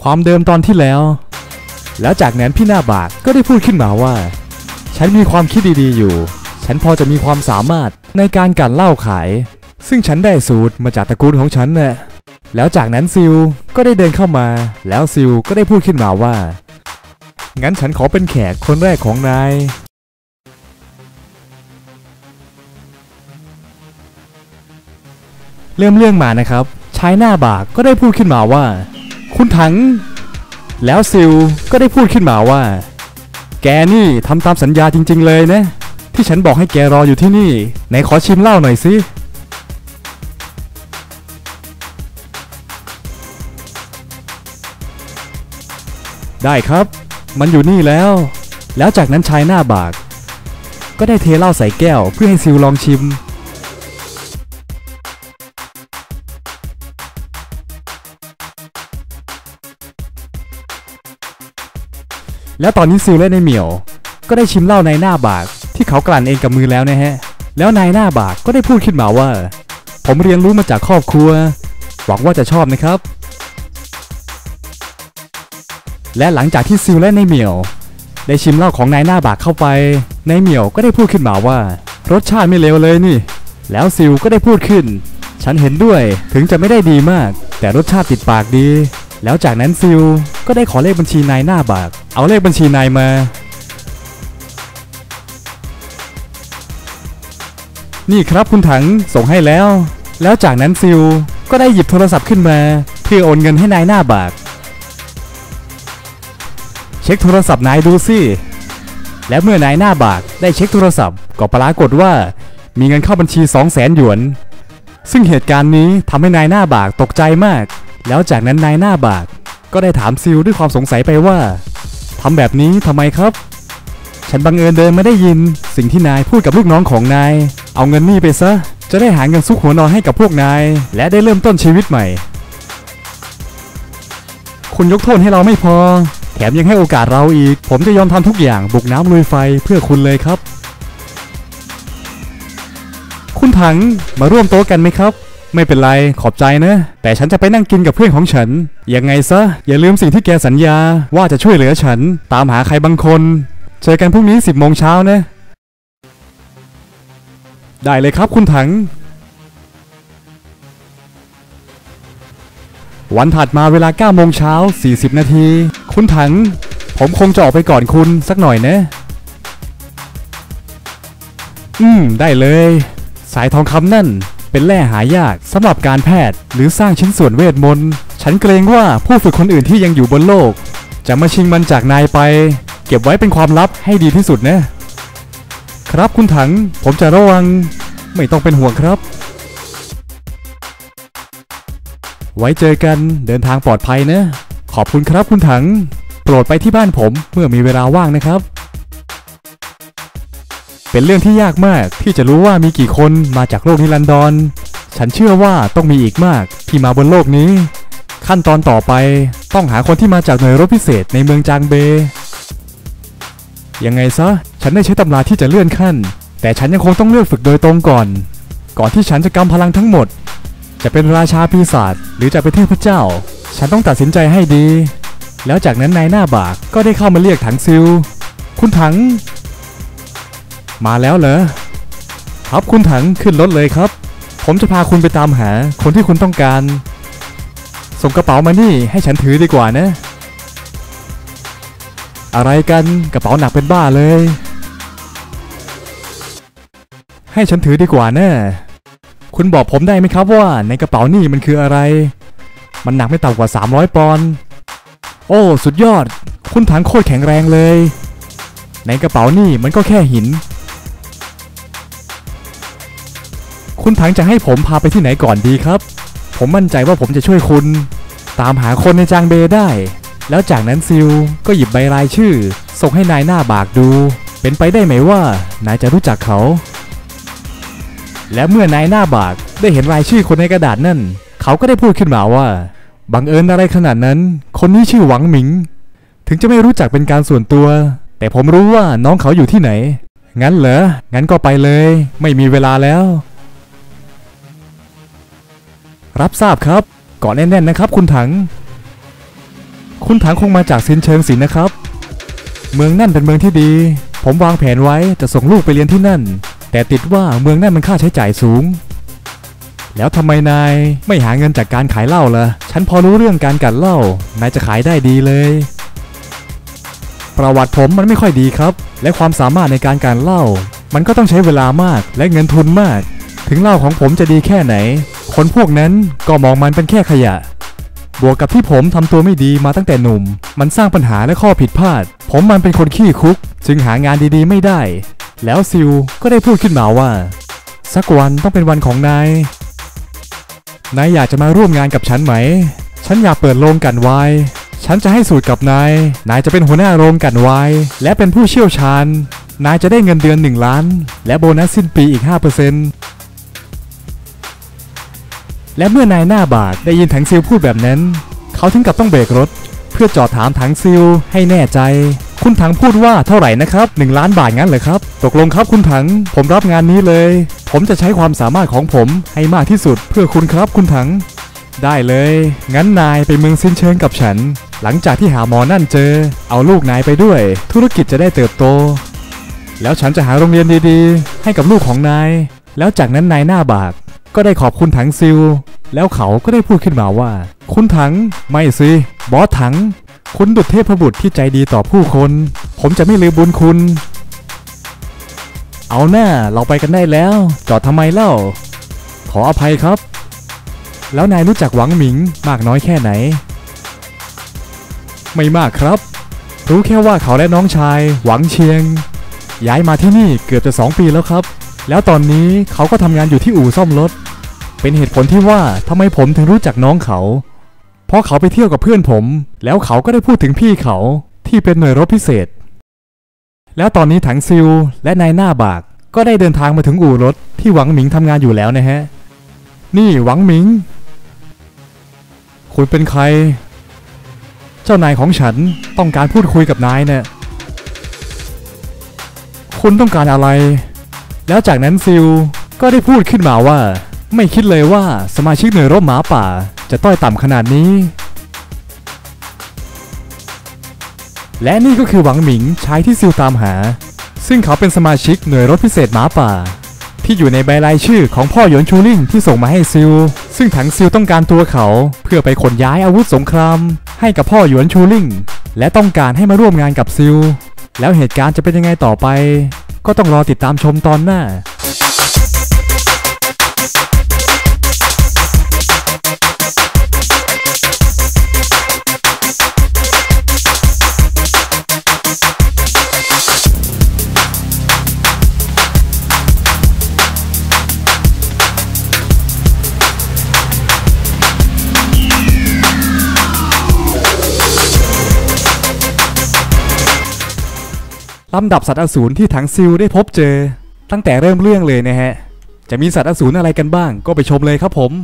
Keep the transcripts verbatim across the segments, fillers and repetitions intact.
ความเดิมตอนที่แล้วแล้วจากนั้นพี่หน้าบากก็ได้พูดขึ้นมาว่าฉันมีความคิดดีๆอยู่ฉันพอจะมีความสามารถในการกลั่นเหล้าขายซึ่งฉันได้สูตรมาจากตระกูลของฉันน่ะแล้วจากนั้นซิลก็ได้เดินเข้ามาแล้วซิลก็ได้พูดขึ้นมาว่างั้นฉันขอเป็นแขกคนแรกของนายเริ่มเรื่องมานะครับชายหน้าบากก็ได้พูดขึ้นมาว่าคุณถังแล้วซิลก็ได้พูดขึ้นมาว่าแกนี่ทำตามสัญญาจริงๆเลยนะที่ฉันบอกให้แกรออยู่ที่นี่ไหนขอชิมเหล้าหน่อยสิได้ครับมันอยู่นี่แล้วแล้วจากนั้นชายหน้าบากก็ได้เทเหล้าใส่แก้วเพื่อให้ซิลลองชิมแล้วตอนนี้ซิลและนายเหมียวก็ได้ชิมเหล้าในหน้าบากที่เขากลั่นเองกับมือแล้วนะฮะแล้วนายหน้าบากก็ได้พูดขึ้นมาว่าผมเรียนรู้มาจากครอบครัวหวังว่าจะชอบนะครับและหลังจากที่ซิลและนายเหมียวได้ชิมเหล้าของนายหน้าบากเข้าไปนายเหมียวก็ได้พูดขึ้นมาว่ารสชาติไม่เลวเลยนี่แล้วซิลก็ได้พูดขึ้นฉันเห็นด้วยถึงจะไม่ได้ดีมากแต่รสชาติติดปากดีแล้วจากนั้นซิลก็ได้ขอเลขบัญชีนายหน้าบากเอาเลขบัญชีนายมานี่ครับคุณถังส่งให้แล้วแล้วจากนั้นซิลก็ได้หยิบโทรศัพท์ขึ้นมาเพื่อโอนเงินให้นายหน้าบากเช็คโทรศัพท์นายดูสิและเมื่อนายหน้าบากได้เช็คโทรศัพท์ก็ปรากฏว่ามีเงินเข้าบัญชี สองแสน หยวนซึ่งเหตุการณ์นี้ทำให้นายหน้าบากตกใจมากแล้วจากนั้นนายหน้าบากก็ได้ถามซิลด้วยความสงสัยไปว่าทำแบบนี้ทำไมครับฉันบังเอิญเดินมาได้ยินสิ่งที่นายพูดกับลูกน้องของนายเอาเงินนี่ไปซะจะได้หาเงินซุกหัวนอนให้กับพวกนายและได้เริ่มต้นชีวิตใหม่คุณยกโทษให้เราไม่พอแถมยังให้โอกาสเราอีกผมจะยอมทำทุกอย่างบุกน้ำลุยไฟเพื่อคุณเลยครับคุณถังมาร่วมโต๊ะกันไหมครับไม่เป็นไรขอบใจนะแต่ฉันจะไปนั่งกินกับเพื่อนของฉันยังไงซะอย่าลืมสิ่งที่แกสัญญาว่าจะช่วยเหลือฉันตามหาใครบางคนเจอกันพรุ่งนี้สิบโมงเช้านะได้เลยครับคุณถังวันถัดมาเวลาเก้าโมงเช้าสี่สิบนาทีคุณถังผมคงจะออกไปก่อนคุณสักหน่อยนะอืมได้เลยสายทองคำนั่นเป็นแร่หายากสำหรับการแพทย์หรือสร้างชิ้นส่วนเวทมนต์ฉันเกรงว่าผู้ฝึกคนอื่นที่ยังอยู่บนโลกจะมาชิงมันจากนายไปเก็บไว้เป็นความลับให้ดีที่สุดนะครับคุณถังผมจะระวังไม่ต้องเป็นห่วงครับไว้เจอกันเดินทางปลอดภัยนะขอบคุณครับคุณถังโปรดไปที่บ้านผมเมื่อมีเวลาว่างนะครับเป็นเรื่องที่ยากมากที่จะรู้ว่ามีกี่คนมาจากโลกนิรันดรฉันเชื่อว่าต้องมีอีกมากที่มาบนโลกนี้ขั้นตอนต่อไปต้องหาคนที่มาจากหน่วยรบพิเศษในเมืองจางเบยังไงซะฉันได้ใช้ตำราที่จะเลื่อนขั้นแต่ฉันยังคงต้องเลือกฝึกโดยตรงก่อนก่อนที่ฉันจะกำพลังทั้งหมดจะเป็นราชาปีศาจหรือจะเป็นเทพเจ้าฉันต้องตัดสินใจให้ดีแล้วจากนั้นนายหน้าบากก็ได้เข้ามาเรียกถังซิลคุณถังมาแล้วเหรอครับคุณถังขึ้นรถเลยครับผมจะพาคุณไปตามหาคนที่คุณต้องการส่งกระเป๋ามานี่ให้ฉันถือดีกว่านะอะไรกันกระเป๋าหนักเป็นบ้าเลยให้ฉันถือดีกว่านะคุณบอกผมได้ไหมครับว่าในกระเป๋านี่มันคืออะไรมันหนักไม่ต่ำกว่าสามร้อยปอนด์โอ้สุดยอดคุณถังโคตรแข็งแรงเลยในกระเป๋านี่มันก็แค่หินคุณถังจะให้ผมพาไปที่ไหนก่อนดีครับผมมั่นใจว่าผมจะช่วยคุณตามหาคนในจางเบได้แล้วจากนั้นซิลก็หยิบใบรายชื่อส่งให้นายหน้าบากดูเป็นไปได้ไหมว่านายจะรู้จักเขาและเมื่อนายหน้าบากได้เห็นรายชื่อคนในกระดาษนั่นเขาก็ได้พูดขึ้นมาว่าบังเอิญอะไรขนาดนั้นคนนี้ชื่อหวังหมิงถึงจะไม่รู้จักเป็นการส่วนตัวแต่ผมรู้ว่าน้องเขาอยู่ที่ไหนงั้นเหรองั้นก็ไปเลยไม่มีเวลาแล้วรับทราบครับเกาะแน่นๆนะครับคุณถังคุณถังคงมาจากซินเชิงสินนะครับเมืองนั่นเป็นเมืองที่ดีผมวางแผนไว้จะส่งลูกไปเรียนที่นั่นแต่ติดว่าเมืองนั่นมันค่าใช้จ่ายสูงแล้วทำไมนายไม่หาเงินจากการขายเหล้าล่ะฉันพอรู้เรื่องการกัดเหล้านายจะขายได้ดีเลยประวัติผมมันไม่ค่อยดีครับและความสามารถในการการเหล้ามันก็ต้องใช้เวลามากและเงินทุนมากถึงเหล้าของผมจะดีแค่ไหนคนพวกนั้นก็มองมันเป็นแค่ขยะบวกกับที่ผมทำตัวไม่ดีมาตั้งแต่หนุ่มมันสร้างปัญหาและข้อผิดพลาดผมมันเป็นคนขี้คุกจึงหางานดีๆไม่ได้แล้วซิลก็ได้พูดขึ้นมาว่าสักวันต้องเป็นวันของนายนายอยากจะมาร่วมงานกับฉันไหมฉันอยากเปิดโรงกลั่นไวน์ฉันจะให้สูตรกับนายนายจะเป็นหัวหน้าโรงกลั่นไวน์และเป็นผู้เชี่ยวชาญนายจะได้เงินเดือนหนึ่งล้านและโบนัสสิ้นปีอีก ห้าเปอร์เซ็นต์ และเมื่อนายหน้าบากได้ยินถังซิลพูดแบบนั้นเขาถึงกับต้องเบรกรถเพื่อจอดถามถังซิลให้แน่ใจคุณถังพูดว่าเท่าไหร่นะครับหนึ่งล้านบาทงั้นเหรอครับตกลงครับคุณถังผมรับงานนี้เลยผมจะใช้ความสามารถของผมให้มากที่สุดเพื่อคุณครับคุณถังได้เลยงั้นนายไปเมืองซินเชิงกับฉันหลังจากที่หาหมอนั่นเจอเอาลูกนายไปด้วยธุรกิจจะได้เติบโตแล้วฉันจะหาโรงเรียนดีๆให้กับลูกของนายแล้วจากนั้นนายหน้าบากก็ได้ขอบคุณถังซิลแล้วเขาก็ได้พูดขึ้นมาว่าคุณถังไม่สิบอสถังคุณดุจเทพบุตรที่ใจดีต่อผู้คนผมจะไม่ลืมบุญคุณเอาหน้าเราไปกันได้แล้วจอดทำไมเล่าขออภัยครับแล้วนายรู้จักหวังหมิงมากน้อยแค่ไหนไม่มากครับรู้แค่ว่าเขาและน้องชายหวังเชียงย้ายมาที่นี่เกือบจะสองปีแล้วครับแล้วตอนนี้เขาก็ทำงานอยู่ที่อู่ซ่อมรถเป็นเหตุผลที่ว่าทำไมผมถึงรู้จักน้องเขาเพราะเขาไปเที่ยวกับเพื่อนผมแล้วเขาก็ได้พูดถึงพี่เขาที่เป็นหน่วยรบพิเศษแล้วตอนนี้ถังซิลและนายหน้าบากก็ได้เดินทางมาถึงอู่รถที่หวังหมิงทำงานอยู่แล้วนะฮะนี่หวังหมิงคุณเป็นใครเจ้านายของฉันต้องการพูดคุยกับนายเนี่ยคุณต้องการอะไรแล้วจากนั้นซิลก็ได้พูดขึ้นมาว่าไม่คิดเลยว่าสมาชิกหน่วยรบหมาป่าจะต้อยต่ำขนาดนี้และนี่ก็คือหวังหมิงชายที่ซิลตามหาซึ่งเขาเป็นสมาชิกหน่วยรบพิเศษหมาป่าที่อยู่ในใบรายชื่อของพ่อหยวนชูลิ่งที่ส่งมาให้ซิลซึ่งถังซิลต้องการตัวเขาเพื่อไปขนย้ายอาวุธสงครามให้กับพ่อหยวนชูลิ่งและต้องการให้มาร่วมงานกับซิลแล้วเหตุการณ์จะเป็นยังไงต่อไปก็ต้องรอติดตามชมตอนหน้าลำดับสัตว์อสูรที่ถังซิลได้พบเจอตั้งแต่เริ่มเรื่องเลยนะฮะจะมีสัตว์อสูรอะไรกันบ้างก็ไปชมเลยครับผม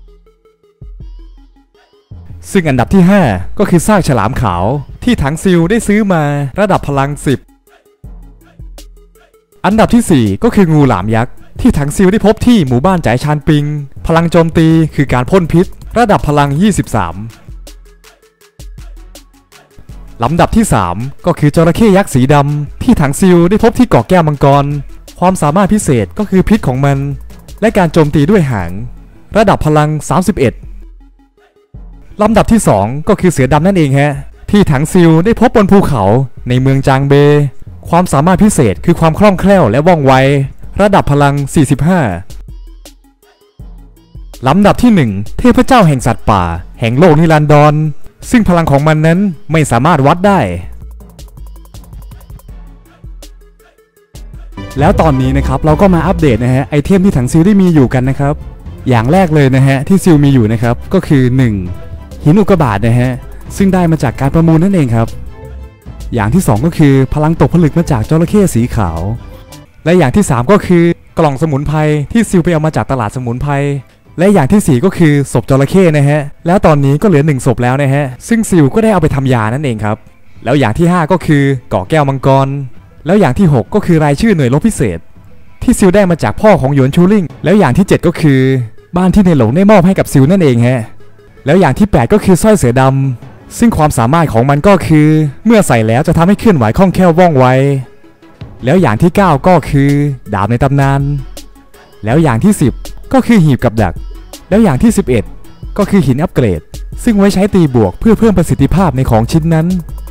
ซึ่งอันดับที่ห้าก็คือซากฉลามขาวที่ถังซิลได้ซื้อมาระดับพลังสิบอันดับที่สี่ก็คืองูหลามยักษ์ที่ถังซิลได้พบที่หมู่บ้านจ่ายชานปิงพลังโจมตีคือการพ่นพิษระดับพลังยี่สิบสามลำดับที่สามก็คือจระเข้ยักษ์สีดำที่ถังซิลได้พบที่เกาะแก้วมังกรความสามารถพิเศษก็คือพิษของมันและการโจมตีด้วยหางระดับพลังสามสิบเอ็ดลำดับที่สองก็คือเสือดำนั่นเองฮะที่ถังซิลได้พบบนภูเขาในเมืองจางเบความสามารถพิเศษคือความคล่องแคล่วและว่องไวระดับพลังสี่สิบห้าลำดับที่หนึ่งเทพเจ้าแห่งสัตว์ป่าแห่งโลกนิรันดรซึ่งพลังของมันนั้นไม่สามารถวัดได้แล้วตอนนี้นะครับเราก็มาอัปเดตนะฮะไอเทมที่ถังซิลได้มีอยู่กันนะครับอย่างแรกเลยนะฮะที่ซิลมีอยู่นะครับก็คือหนึ่งหินอุกกาบาตนะฮะซึ่งได้มาจากการประมูลนั่นเองครับอย่างที่สองก็คือพลังตกผลึกมาจากจระเข้สีขาวและอย่างที่สามก็คือกล่องสมุนไพรที่ซิลไปเอามาจากตลาดสมุนไพรและอย่างที่สี่ก็คือศพจระเข้นะฮะแล้วตอนนี้ก็เหลือหนึ่งศพแล้วนะฮะซึ่งซิลก็ได้เอาไปทำยานั่นเองครับแล้วอย่างที่ห้าก็คือเกาะแก้วมังกรแล้วอย่างที่หกก็คือรายชื่อหน่วยรบพิเศษที่ซิลได้มาจากพ่อของหยวนชูลิ่งแล้วอย่างที่เจ็ดก็คือบ้านที่ในหลงได้มอบให้กับซิลนั่นเองฮะแล้วอย่างที่แปดก็คือสร้อยเสือดำซึ่งความสามารถของมันก็คือเมื่อใส่แล้วจะทำให้เคลื่อนไหวคล่องแคล่วว่องไวแล้วอย่างที่เก้าก็คือดาบในตำนานแล้วอย่างที่สิบก็คือหีบกับดักแล้วอย่างที่สิบเอ็ดก็คือหินอัปเกรดซึ่งไว้ใช้ตีบวกเพื่อเพิ่มประสิทธิภาพในของชิ้นนั้น